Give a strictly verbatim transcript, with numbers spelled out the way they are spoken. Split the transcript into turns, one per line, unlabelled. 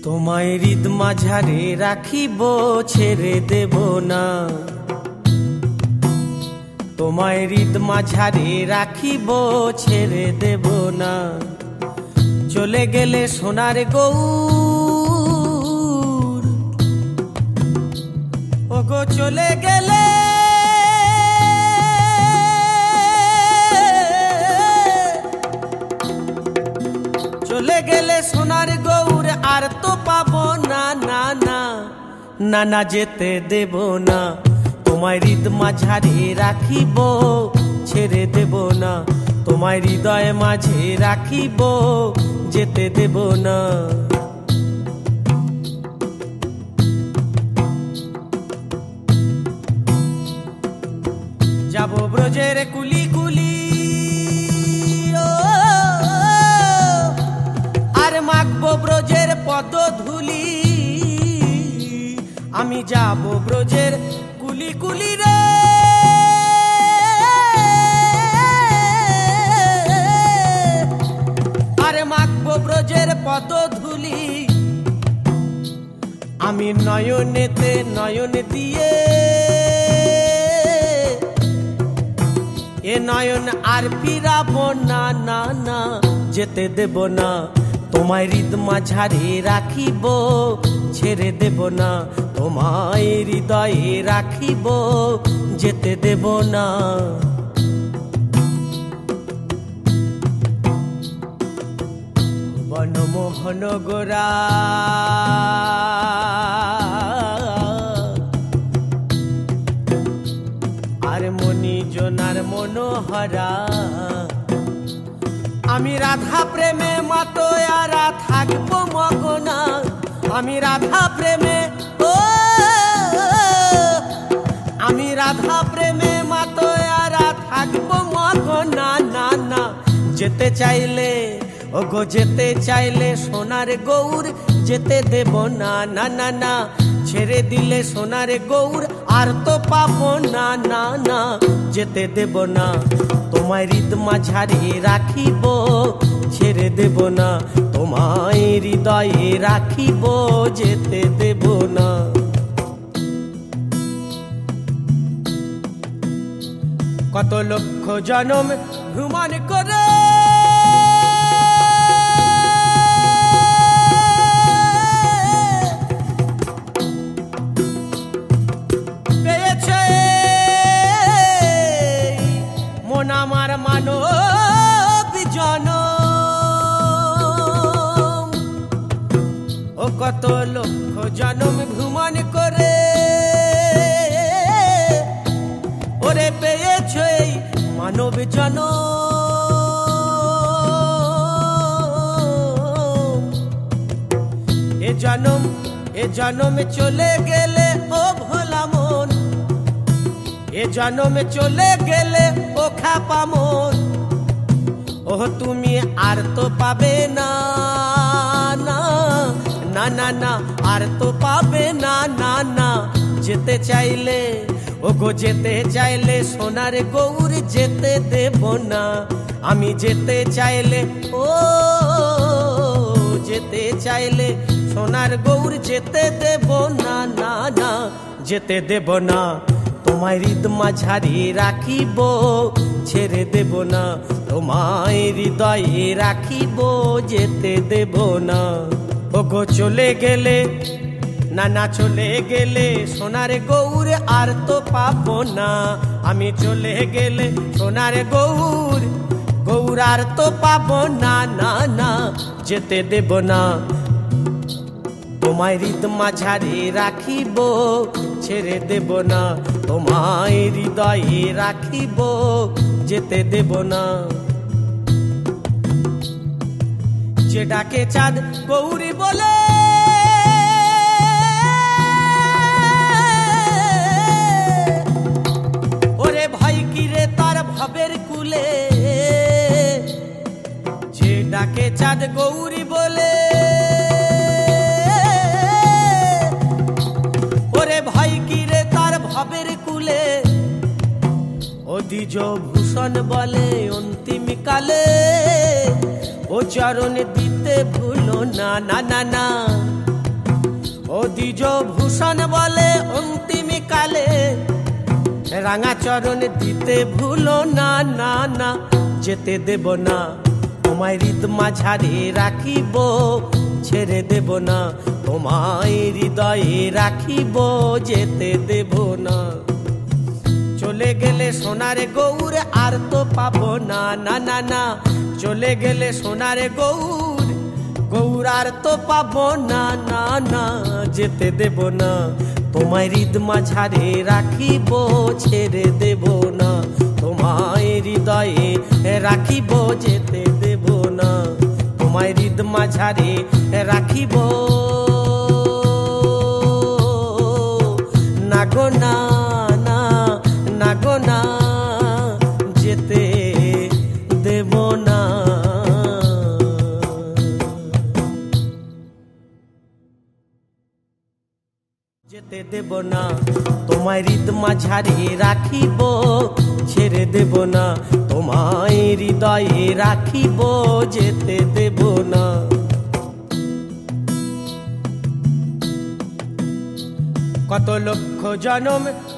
তোমায় হৃদ মাঝারে রাখিব ছেড়ে দেব না, তোমায় হৃদ মাঝারে রাখিব ছেড়ে দেব না। চলে গেলে সোনার গৌর, ওগো চলে গেলে চলে গেলে সোনার গৌর আর তো পাবো না, না না না না যেতে দেব না। তোমায় হৃদ মাঝারে রাখিব ছেড়ে দেব না, তোমায় হৃদয় মাঝে রাখিব যেতে দেব না। যাব ব্রজের কুলি কুলি আর মাখবো ব্রজের পদধূলি, আমি যাব ব্রজের কুলি কুলি রে। আরে মাখবো ব্রজের পদধূলি, আমি নয়নেতে নয়ন দিয়ে এ নয়ন আর ফিরাবো না, না না যেতে দেব না। তোমায় হৃদ মাঝারে রাখিব ছেড়ে দেব না, তোমায় হৃদয়ে রাখিব যেতে দেব না। বনমোহন গোরা আর মনি জনার মনোহরা, আমি রাধা প্রেমে মাতোয়ারা থাকবো মগনা, আমি রাধা প্রেমে ও আমি রাধা প্রেমে মাতোয়ারা থাকবো মগনা, না না যেতে চাইলে ওগো যেতে চাইলে সোনার গৌর যেতে দেব না, না না না ছেড়ে দিলে সোনার গৌর আর তো পাবো না, না না যেতে দেব না। তোমায় হৃদ মাঝারে রাখিব ছেড়ে দেব না, তোমায় হৃদয়ে রাখিব যেতে দেব না। কত লক্ষ জনম ভ্রমণ করে আমার মানব জনম, ও কত লক্ষ জনম ভ্রমণ করে ওরে পেয়েছ এই মানব জনম। এ জনম এ জনমে চলে গেলে ও ভোলা মন, এ জনমে চলে গেলে ও খাপা মন, ও তুমি আর তো পাবে না, না না না না আর তো পাবে না, না না যেতে চাইলে ও গো যেতে চাইলে সোনার গৌর যেতে দেব না, আমি যেতে চাইলে ও যেতে চাইলে সোনার গৌর যেতে দেব না, না না যেতে দেব না। তোমায় হৃদ মাঝারে রাখিব ছেড়ে দেব না, তোমায় হৃদয়ে রাখিব যেতে দেব না। ওগো চলে গেলে না না চলে গেলে সোনার গৌর আর তো পাবো না, আমি চলে গেলে সোনার গৌর গৌর আর তো পাবো না, না না যেতে দেব না। তোমায় হৃদ মাঝারে রাখিব ছেড়ে দেব না, তোমায় হৃদয়ে রাখিব যেতে দেব না। যে ডাকে চাঁদ গৌরী বলে ওরে ভাই কিরে তার ভবের কুলে, যে ডাকে চাঁদ গৌরী বলে ওরে ভাই কিরে তার ভবের কুলে, ও দ্বিজ ভূষণ বলে অন্তিম কালে ও চরণ দিতে ভুলো না, না না না ও দ্বিজ ভূষণ বলে অন্তিম কালে রাঙা চরণ দিতে ভুলো না, না না যেতে দেব না তোমায় হৃদ মাঝারে রাখিব, ছেড়ে দেব না তোমায় হৃদয়ে রাখিব, যেতে দেব না। চলে গেলে সোনার গৌর আর তো পাবো না, না না না চলে গেলে সোনার গৌর, গৌর আর তো পাবো না, না না যেতে দেব না তোমায় হৃদ মাঝারে রাখিব, ছেড়ে দেব না তোমায় হৃদয়ে রাখিব, যেতে দেব না তোমায় হৃদ মাঝারে রাখিব না গো না, না না গো না যেতে দেব না। যেতে দেব না তোমায় হৃদ মাঝারে রাখিব, ছেড়ে দেব না তোমায় হৃদয়ে রাখিব, যেতে দেব না। কত লক্ষ জনম